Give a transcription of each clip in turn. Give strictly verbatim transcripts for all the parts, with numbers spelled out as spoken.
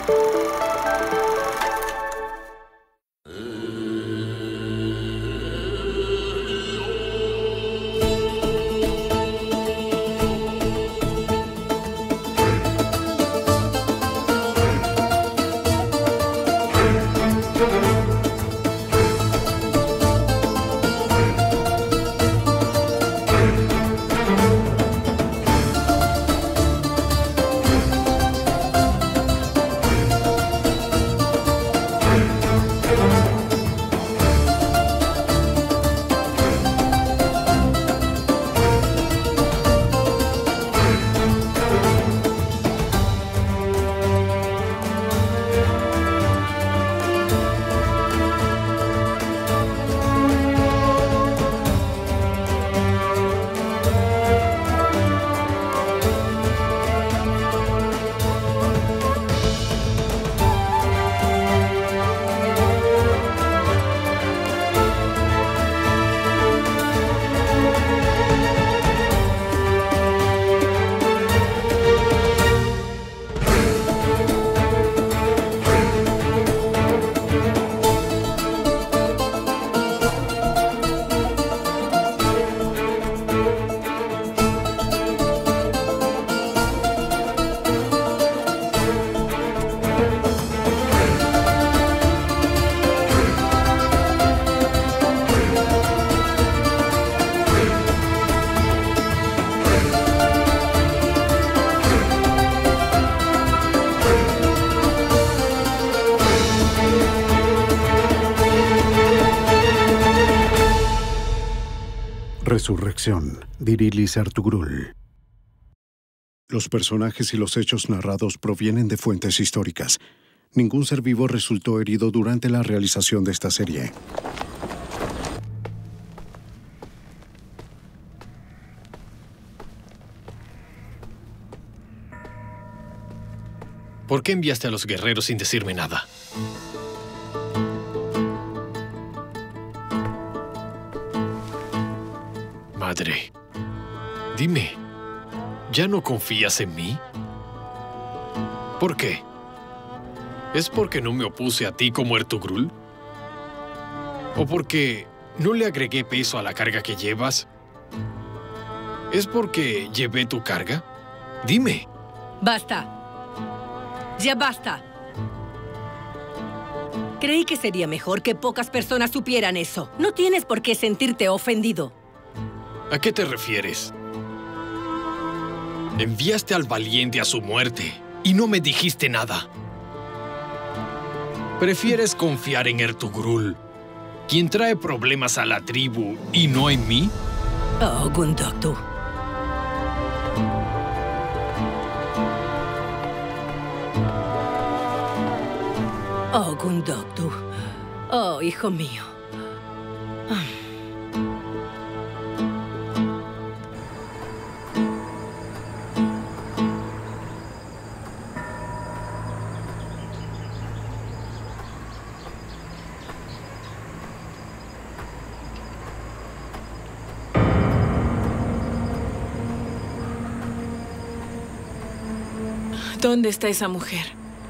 Resurrección, Dirilis Ertugrul. Los personajes y los hechos narrados provienen de fuentes históricas. Ningún ser vivo resultó herido durante la realización de esta serie. ¿Por qué enviaste a los guerreros sin decirme nada? Madre, dime, ¿ya no confías en mí? ¿Por qué? ¿Es porque no me opuse a ti como Ertugrul? ¿O porque no le agregué peso a la carga que llevas? ¿Es porque llevé tu carga? Dime. Basta. Ya basta. Creí que sería mejor que pocas personas supieran eso. No tienes por qué sentirte ofendido. ¿A qué te refieres? Enviaste al valiente a su muerte y no me dijiste nada. ¿Prefieres confiar en Ertugrul, quien trae problemas a la tribu, y no en mí? Oh, Gundoktu. Oh, Gundoktu. Oh, hijo mío. Ah. ¿Dónde está esa mujer?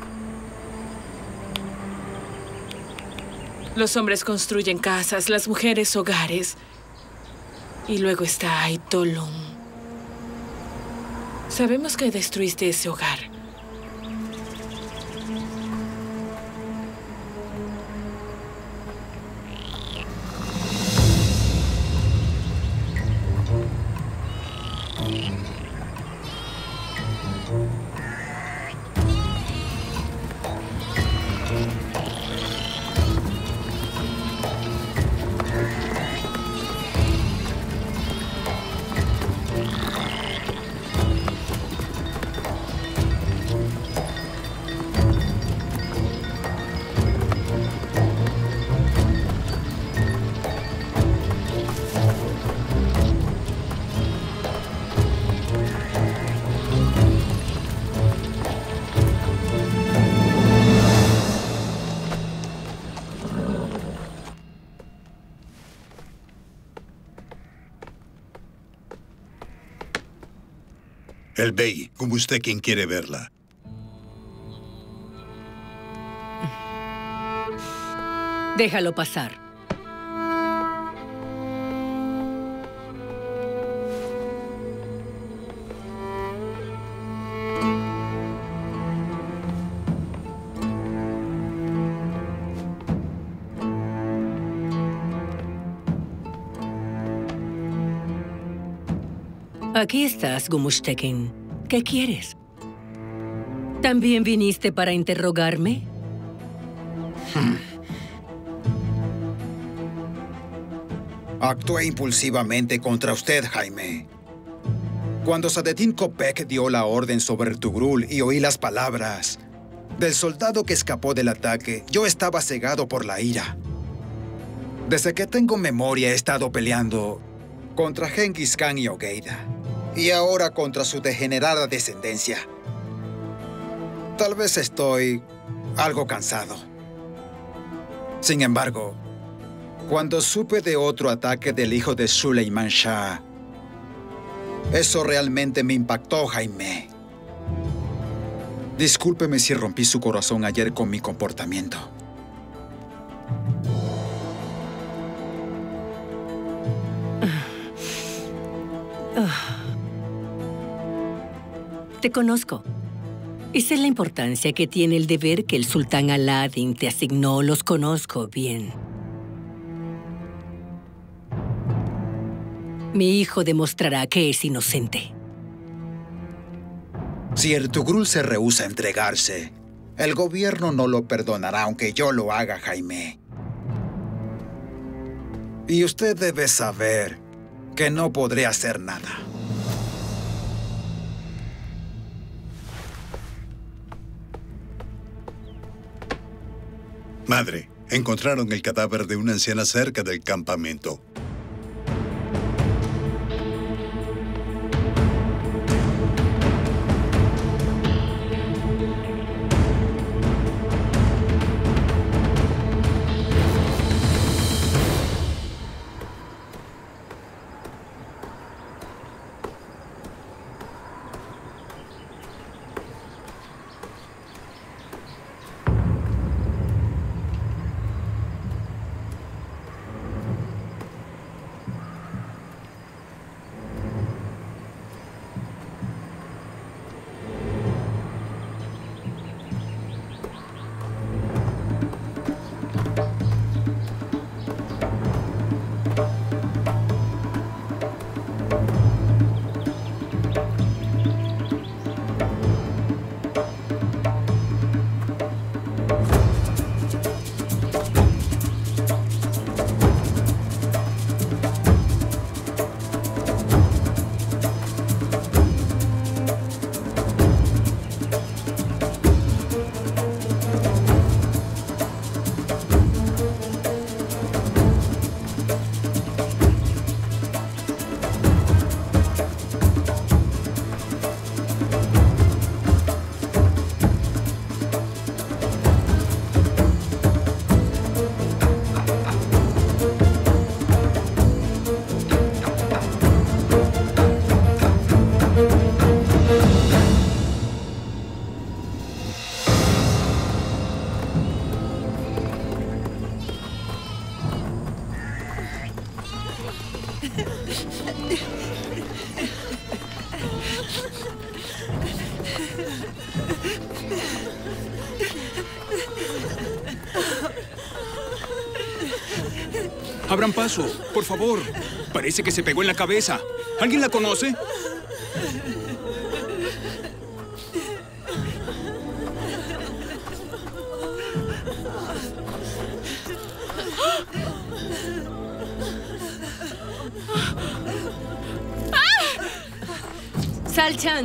Los hombres construyen casas, las mujeres hogares. Y luego está Aitolón. Sabemos que destruiste ese hogar. El Bey, como usted quien quiere verla. Déjalo pasar. Aquí estás, Gumushtekin. ¿Qué quieres? ¿También viniste para interrogarme? Hmm. Actué impulsivamente contra usted, Jaime. Cuando Sadetin Kopek dio la orden sobre Ertugrul y oí las palabras del soldado que escapó del ataque, yo estaba cegado por la ira. Desde que tengo memoria he estado peleando contra Genghis Khan y Ogeida. Y ahora contra su degenerada descendencia. Tal vez estoy algo cansado. Sin embargo, cuando supe de otro ataque del hijo de Suleiman Shah, eso realmente me impactó, Jaime. Discúlpeme si rompí su corazón ayer con mi comportamiento. Te conozco. Y sé la importancia que tiene el deber que el sultán Aladín te asignó. Los conozco bien. Mi hijo demostrará que es inocente. Si Ertugrul se rehúsa a entregarse, el gobierno no lo perdonará aunque yo lo haga, Jaime. Y usted debe saber que no podré hacer nada. Madre, encontraron el cadáver de una anciana cerca del campamento. Abran paso, por favor. Parece que se pegó en la cabeza. ¿Alguien la conoce? Salchan.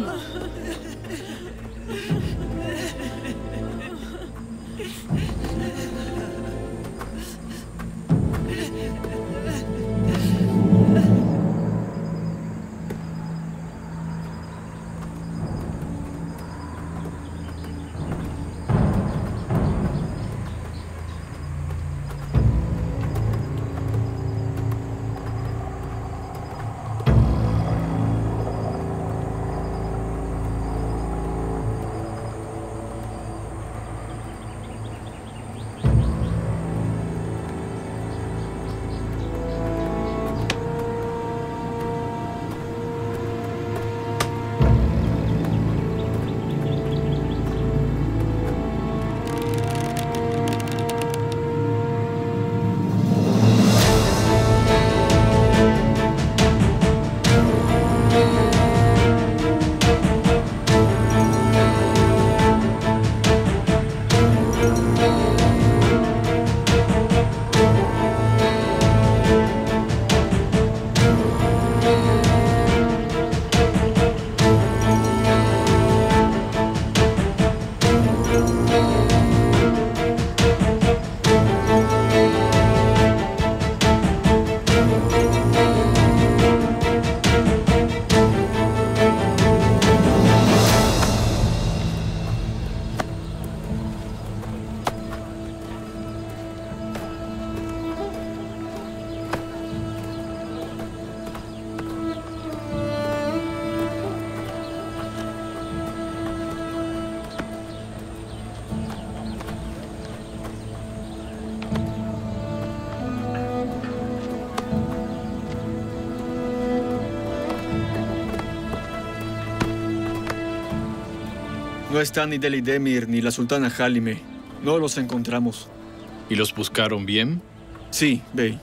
No están ni Delidemir ni la sultana Halime. No los encontramos. ¿Y los buscaron bien? Sí, Bey.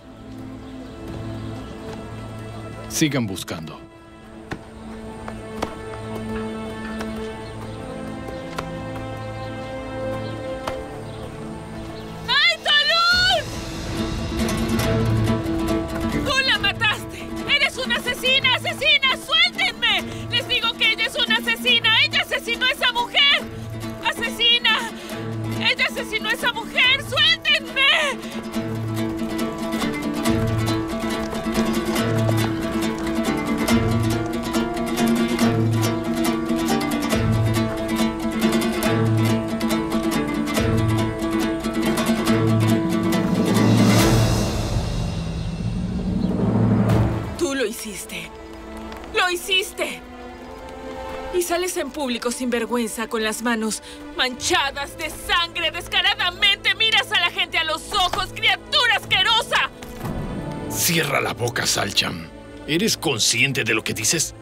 Sigan buscando. ¡Asesina! ¡Suéltenme! Les digo que ella es una asesina. ¡Ella asesinó a esa mujer! ¡Asesina! ¡Ella asesinó a esa mujer! ¡Suéltenme! Tú lo hiciste. ¡Lo hiciste! Y sales en público sin vergüenza, con las manos manchadas de sangre, descaradamente miras a la gente a los ojos, criatura asquerosa. Cierra la boca, Salcham. ¿Eres consciente de lo que dices?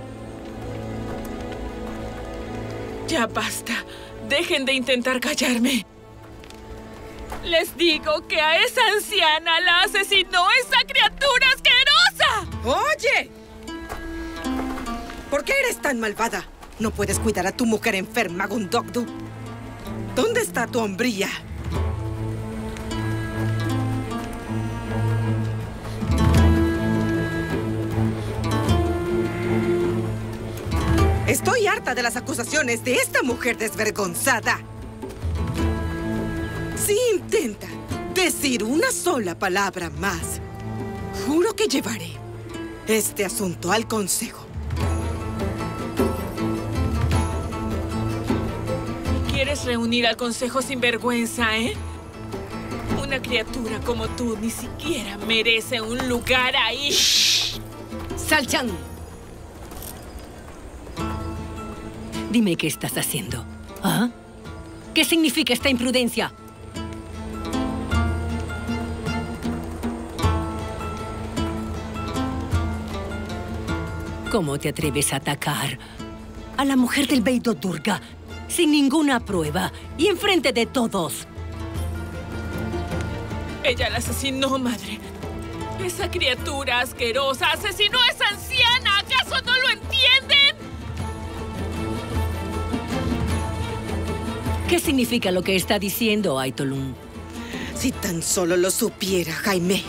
Ya basta. Dejen de intentar callarme. Les digo que a esa anciana la asesinó esa criatura asquerosa. ¡Oye! ¿Por qué eres tan malvada? ¿No puedes cuidar a tu mujer enferma, Gundogdu? ¿Dónde está tu hombría? Estoy harta de las acusaciones de esta mujer desvergonzada. Si intenta decir una sola palabra más, juro que llevaré este asunto al consejo. ¿Quieres reunir al consejo sin vergüenza, eh? Una criatura como tú ni siquiera merece un lugar ahí. ¡Shh! ¡Salchan! Dime qué estás haciendo. ¿Ah? ¿Qué significa esta imprudencia? ¿Cómo te atreves a atacar a la mujer del Beidou Durga sin ninguna prueba y enfrente de todos? Ella la asesinó, madre. Esa criatura asquerosa asesinó a esa anciana. ¿Acaso no lo entienden? ¿Qué significa lo que está diciendo, Aitolun? Si tan solo lo supiera, Jaime.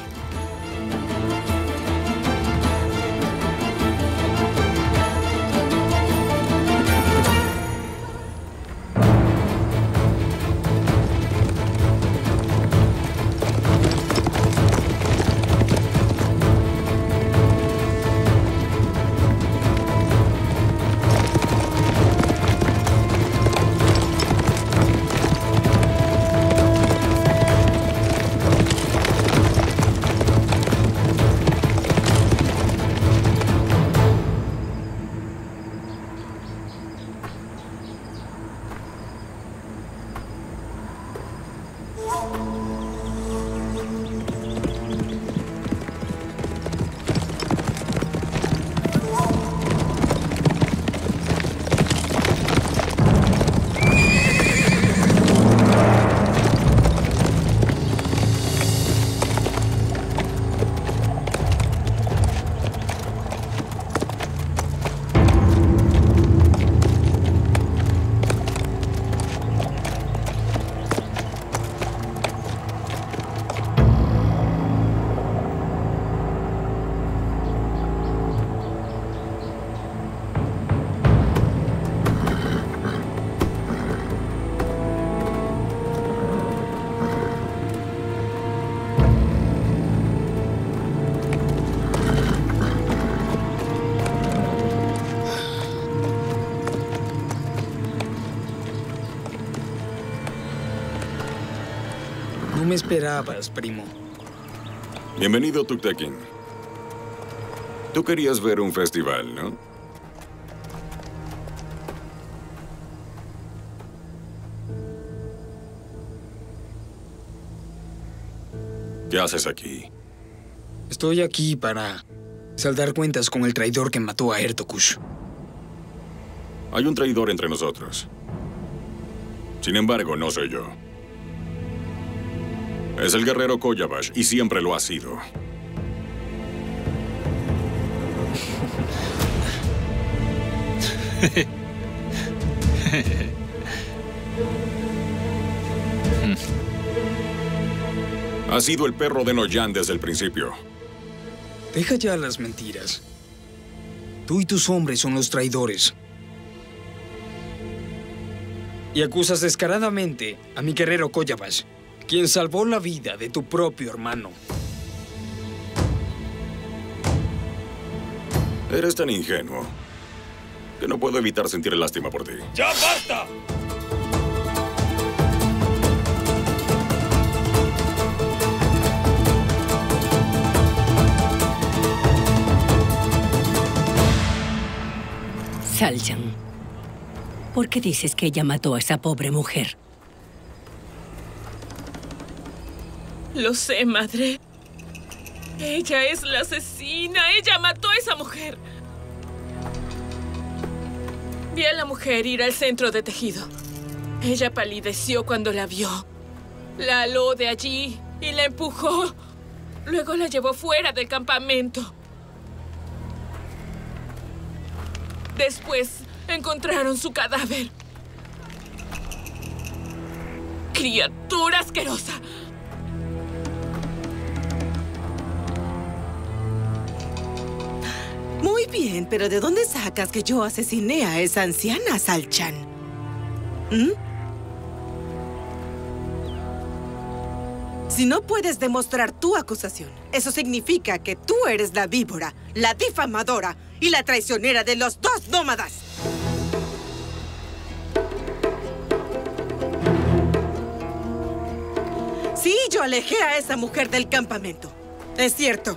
No me esperabas, primo. Bienvenido, Tuktakin. Tú querías ver un festival, ¿no? ¿Qué haces aquí? Estoy aquí para saldar cuentas con el traidor que mató a Ertokush. Hay un traidor entre nosotros. Sin embargo, no soy yo. Es el guerrero Koyabash y siempre lo ha sido. Ha sido el perro de Noyan desde el principio. Deja ya las mentiras. Tú y tus hombres son los traidores. Y acusas descaradamente a mi guerrero Koyabash, quien salvó la vida de tu propio hermano. Eres tan ingenuo que no puedo evitar sentir lástima por ti. ¡Ya basta! Saljan, ¿por qué dices que ella mató a esa pobre mujer? Lo sé, madre. Ella es la asesina. Ella mató a esa mujer. Vi a la mujer ir al centro de tejido. Ella palideció cuando la vio. La aló de allí y la empujó. Luego la llevó fuera del campamento. Después encontraron su cadáver. Criatura asquerosa. Muy bien, pero ¿de dónde sacas que yo asesiné a esa anciana, Salchan? ¿Mm? Si no puedes demostrar tu acusación, eso significa que tú eres la víbora, la difamadora y la traicionera de los dos nómadas. Sí, yo alejé a esa mujer del campamento. Es cierto.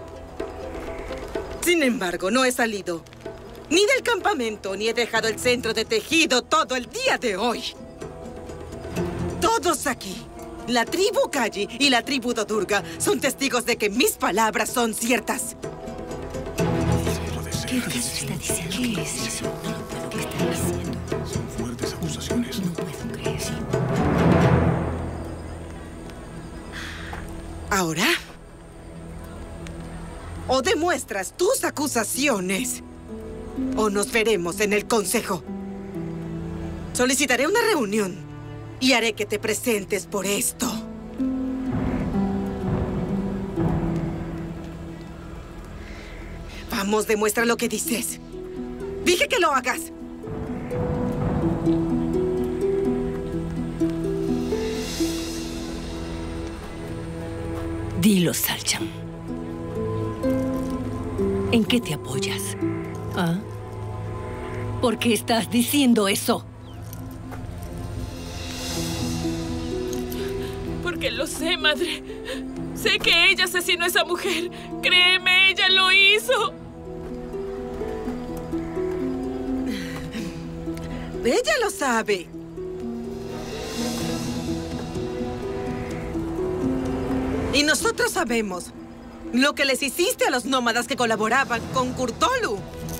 Sin embargo, no he salido ni del campamento ni he dejado el centro de tejido todo el día de hoy. Todos aquí, la tribu Kaji y la tribu Dodurga, son testigos de que mis palabras son ciertas. ¿Qué está diciendo? ¿Qué es eso? ¿Qué está diciendo? Son fuertes acusaciones. No puedo creer. ¿Ahora? O demuestras tus acusaciones, o nos veremos en el consejo. Solicitaré una reunión y haré que te presentes por esto. Vamos, demuestra lo que dices. Dije que lo hagas. Dilo, Salchan. ¿En qué te apoyas? ¿Ah? ¿Por qué estás diciendo eso? Porque lo sé, madre. Sé que ella asesinó a esa mujer. Créeme, ella lo hizo. Ella lo sabe. Y nosotros sabemos lo que les hiciste a los nómadas que colaboraban con Kurtolu.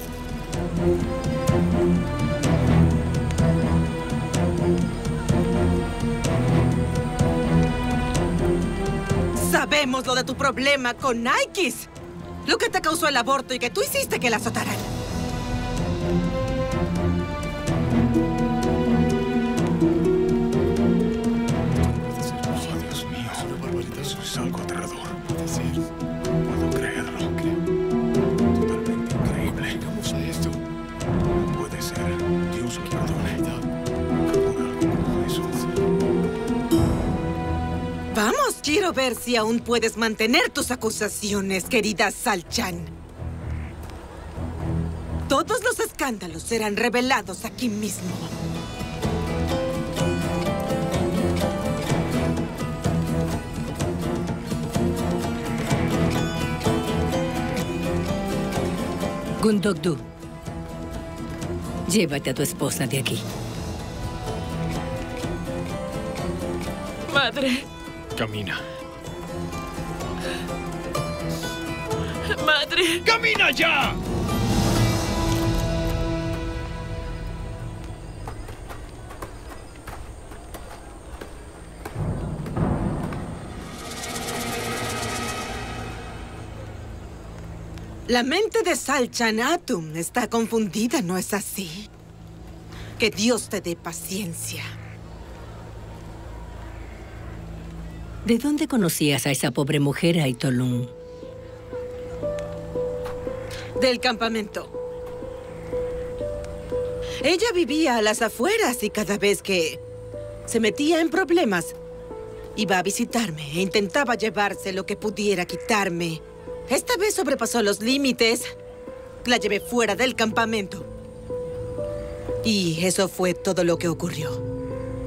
Sabemos lo de tu problema con Nikes. Lo que te causó el aborto y que tú hiciste que la azotaran. Dios mío, es una barbaridad. Eso es algo aterrador. Puede ser. Puedo creerlo. Totalmente increíble. ¿Cómo a esto? No puede ser. Dios me perdone. Por algo como eso. Vamos, quiero ver si aún puedes mantener tus acusaciones, querida Salchan. Todos los escándalos serán revelados aquí mismo. Gundogdu, llévate a tu esposa de aquí. Madre. Camina. Madre. ¡Camina ya! La mente de Salchan Atum está confundida, ¿no es así? Que Dios te dé paciencia. ¿De dónde conocías a esa pobre mujer, Aitolun? Del campamento. Ella vivía a las afueras y cada vez que se metía en problemas, iba a visitarme e intentaba llevarse lo que pudiera quitarme. Esta vez sobrepasó los límites. La llevé fuera del campamento. Y eso fue todo lo que ocurrió.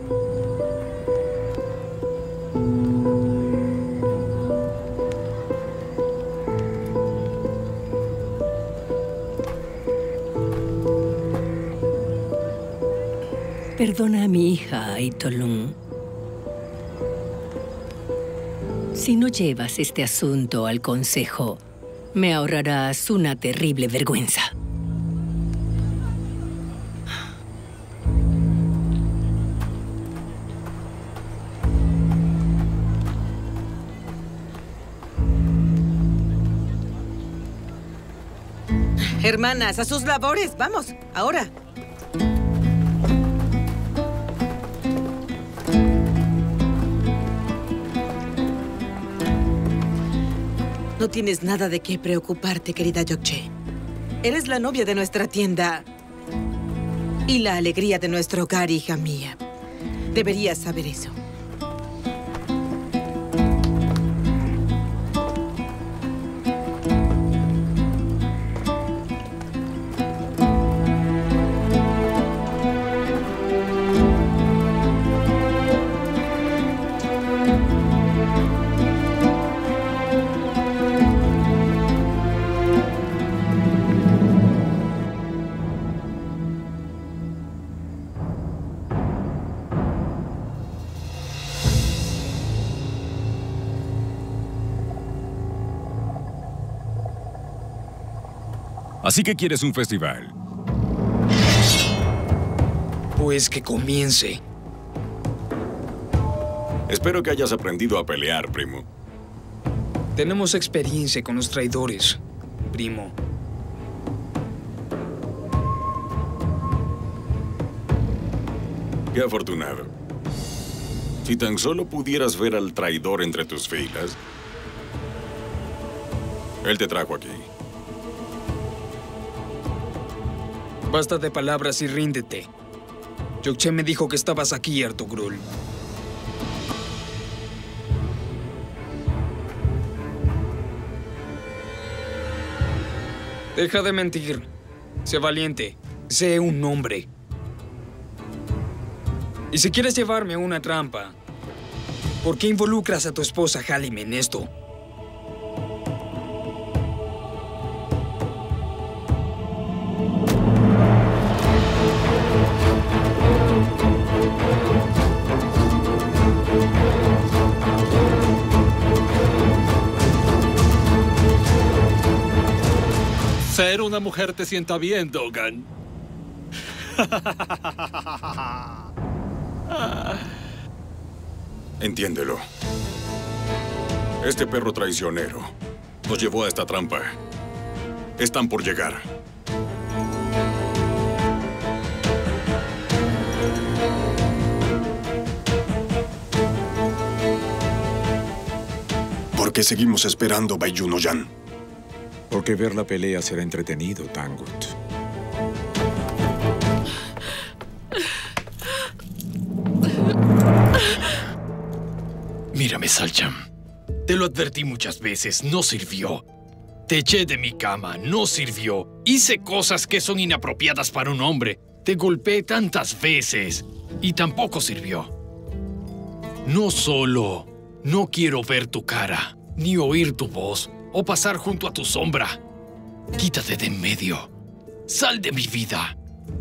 Perdona a mi hija, Aitolun. Si no llevas este asunto al consejo, me ahorrarás una terrible vergüenza. Hermanas, a sus labores. Vamos, ahora. No tienes nada de qué preocuparte, querida Yokche. Eres la novia de nuestra tienda y la alegría de nuestro hogar, hija mía. Deberías saber eso. Así que quieres un festival. Pues que comience. Espero que hayas aprendido a pelear, primo. Tenemos experiencia con los traidores, primo. Qué afortunado. Si tan solo pudieras ver al traidor entre tus filas. Él te trajo aquí. Basta de palabras y ríndete. Yokche me dijo que estabas aquí, Ertugrul. Deja de mentir. Sé valiente. Sé un hombre. Y si quieres llevarme a una trampa, ¿por qué involucras a tu esposa Halime en esto? Ser una mujer te sienta bien, Dogan. Entiéndelo. Este perro traicionero nos llevó a esta trampa. Están por llegar. ¿Por qué seguimos esperando, Baiyunoyan? Porque ver la pelea será entretenido, Tangut. Mírame, Salchan. Te lo advertí muchas veces, no sirvió. Te eché de mi cama, no sirvió. Hice cosas que son inapropiadas para un hombre. Te golpeé tantas veces y tampoco sirvió. No solo no quiero ver tu cara, ni oír tu voz, o pasar junto a tu sombra. Quítate de en medio. Sal de mi vida.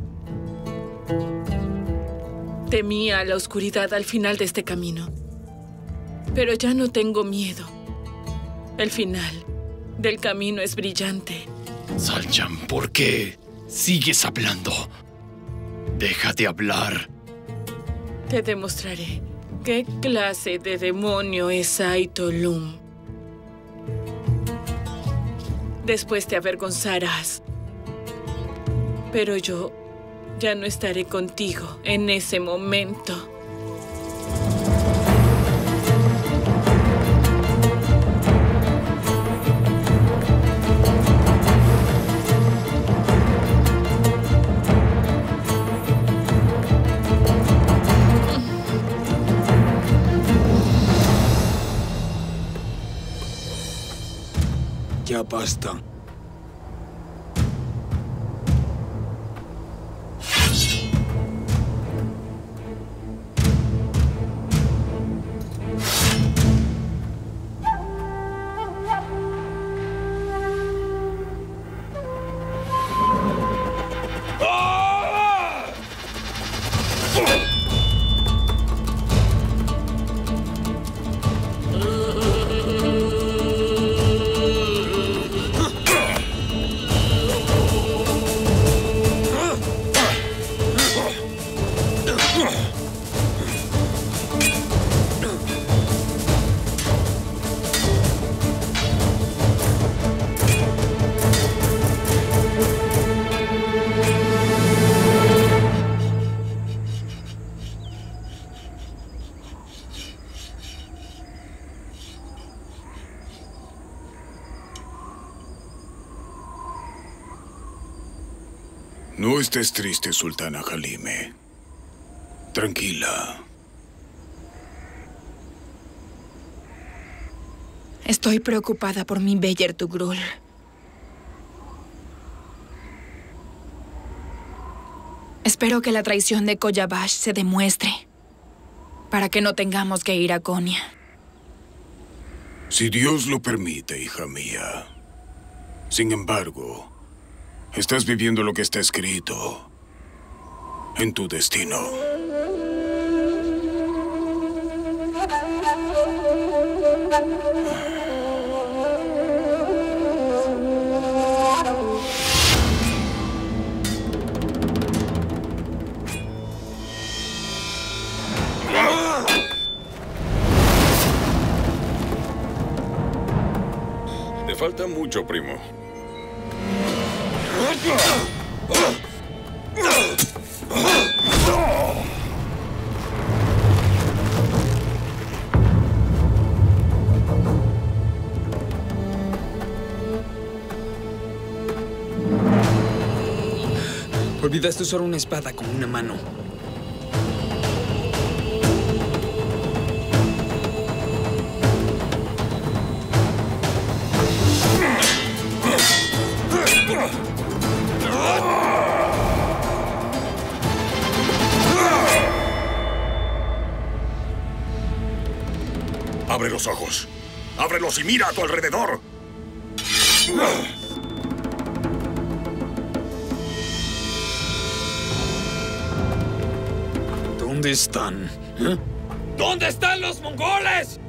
Temía la oscuridad al final de este camino. Pero ya no tengo miedo. El final del camino es brillante. Salchan, ¿por qué sigues hablando? Deja de hablar. Te demostraré qué clase de demonio es Aitolun. Después te avergonzarás. Pero yo ya no estaré contigo en ese momento. Ya basta. No estés triste, Sultana Halime. Tranquila. Estoy preocupada por mi bella Ertugrul. Espero que la traición de Koyabash se demuestre, para que no tengamos que ir a Konya. Si Dios lo permite, hija mía. Sin embargo, estás viviendo lo que está escrito en tu destino. Te falta mucho, primo. Olvidaste usar una espada con una mano. Abre los ojos. Ábrelos y mira a tu alrededor. ¿Dónde están? ¿Eh? ¿Dónde están los mongoles?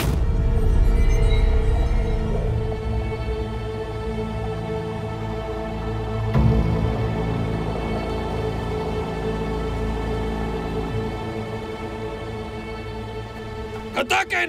¡Ataquen!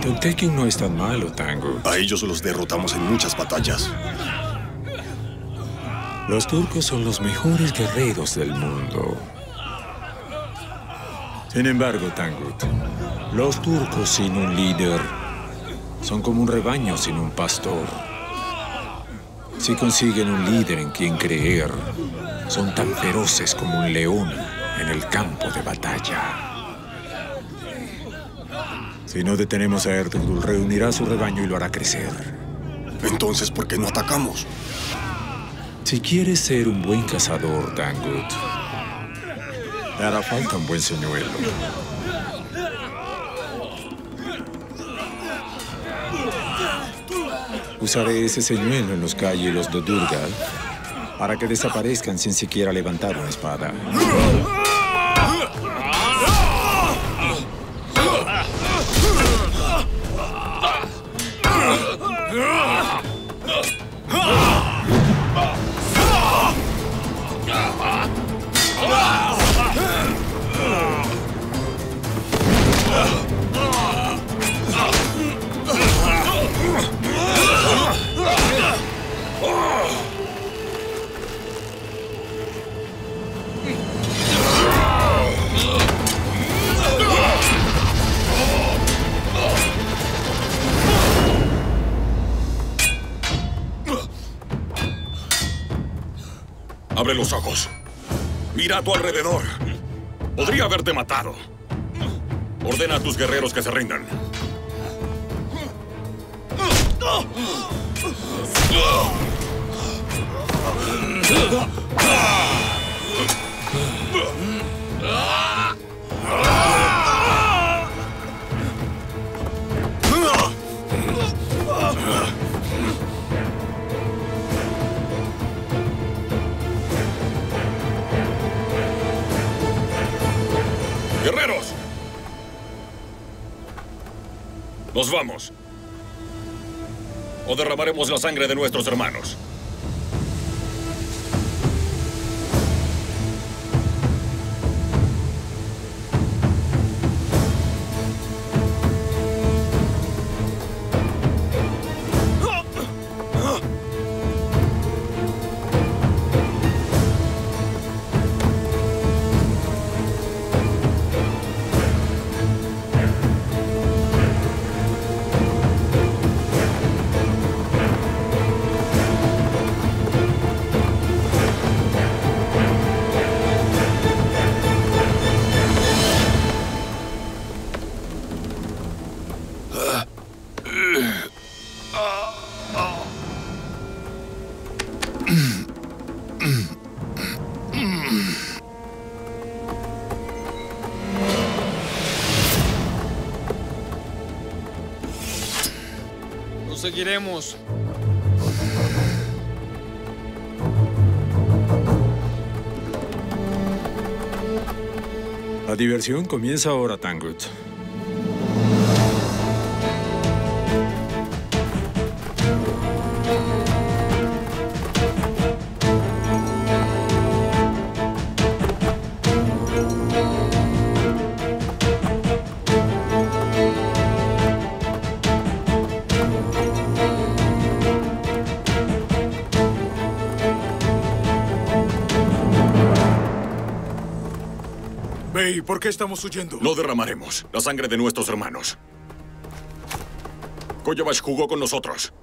Toktekin no es tan malo, Tangut. A ellos los derrotamos en muchas batallas. Los turcos son los mejores guerreros del mundo. Sin embargo, Tangut, los turcos sin un líder son como un rebaño sin un pastor. Si consiguen un líder en quien creer, son tan feroces como un león en el campo de batalla. Si no detenemos a Ertugrul, reunirá su rebaño y lo hará crecer. Entonces, ¿por qué no atacamos? Si quieres ser un buen cazador, Tangut, te hará falta un buen señuelo. Usaré ese señuelo en los calles de Durgal para que desaparezcan sin siquiera levantar una espada. Abre los ojos. Mira a tu alrededor. Podría haberte matado. Ordena a tus guerreros que se rindan. ¡Guerreros! ¡Nos vamos! O derramaremos la sangre de nuestros hermanos. Seguiremos. La diversión comienza ahora, Tangut. Bey, ¿por qué estamos huyendo? No derramaremos la sangre de nuestros hermanos. Koyabash jugó con nosotros.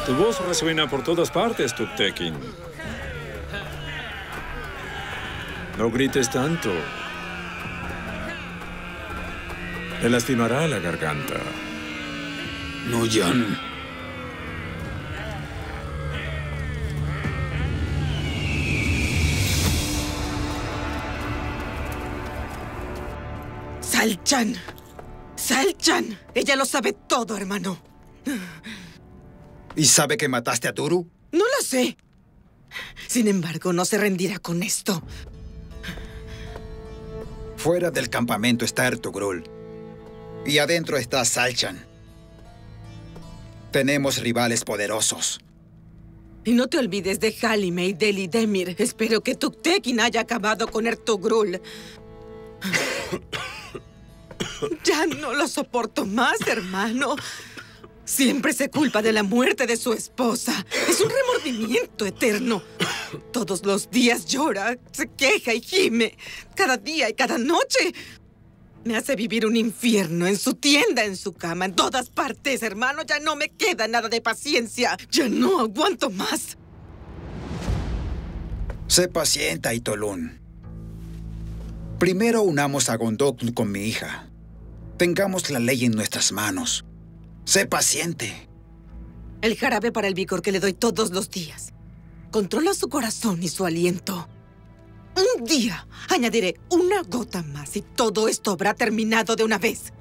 Tu voz resuena por todas partes, Tuktekin. No grites tanto. Te lastimará la garganta. No, Jan. Salchan. Salchan. Ella lo sabe todo, hermano. ¿Y sabe que mataste a Turu? No lo sé. Sin embargo, no se rendirá con esto. Fuera del campamento está Ertugrul. Y adentro está Salchan. Tenemos rivales poderosos. Y no te olvides de Halime y de Lidemir. Espero que Tuktekin haya acabado con Ertugrul. Ya no lo soporto más, hermano. Siempre se culpa de la muerte de su esposa. Es un remordimiento eterno. Todos los días llora, se queja y gime. Cada día y cada noche. Me hace vivir un infierno en su tienda, en su cama, en todas partes, hermano. Ya no me queda nada de paciencia. Ya no aguanto más. Sé paciente, Aitolún. Primero unamos a Gondokun con mi hija. Tengamos la ley en nuestras manos. Sé paciente. El jarabe para el vigor que le doy todos los días controla su corazón y su aliento. Un día añadiré una gota más y todo esto habrá terminado de una vez.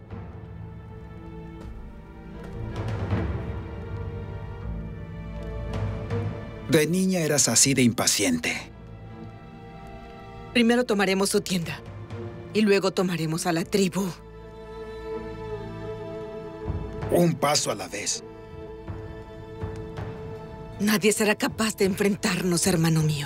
De niña eras así de impaciente. Primero tomaremos su tienda y luego tomaremos a la tribu. Un paso a la vez. Nadie será capaz de enfrentarnos, hermano mío.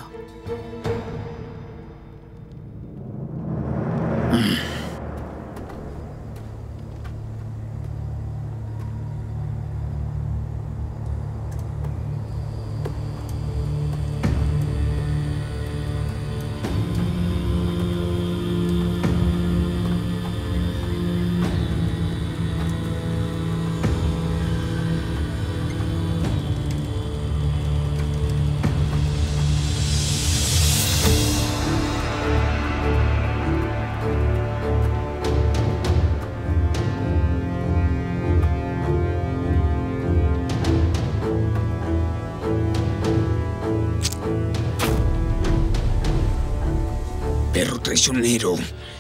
Perro traicionero.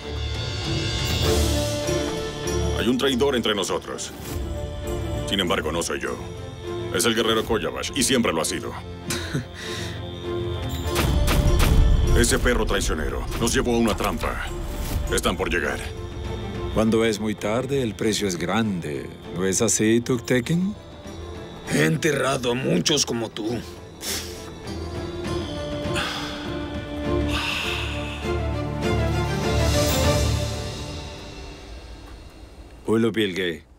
Hay un traidor entre nosotros. Sin embargo, no soy yo. Es el guerrero Koyabash, y siempre lo ha sido. Ese perro traicionero nos llevó a una trampa. Están por llegar. Cuando es muy tarde, el precio es grande. ¿No es así, Tuktekin? He enterrado a muchos como tú. Ulu Bilge.